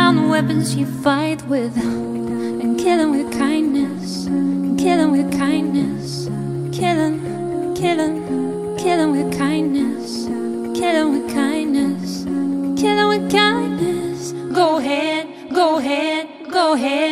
down the weapons you fight with, and kill 'em with kindness, and kill 'em with kindness. Kill 'em, kill 'em, kill 'em with kindness, kill 'em with kindness, kill 'em with kindness. Go ahead, go ahead, go ahead.